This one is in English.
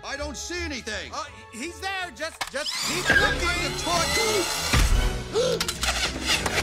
I don't see anything. He's there. Just keep looking. I'm trying to talk to you.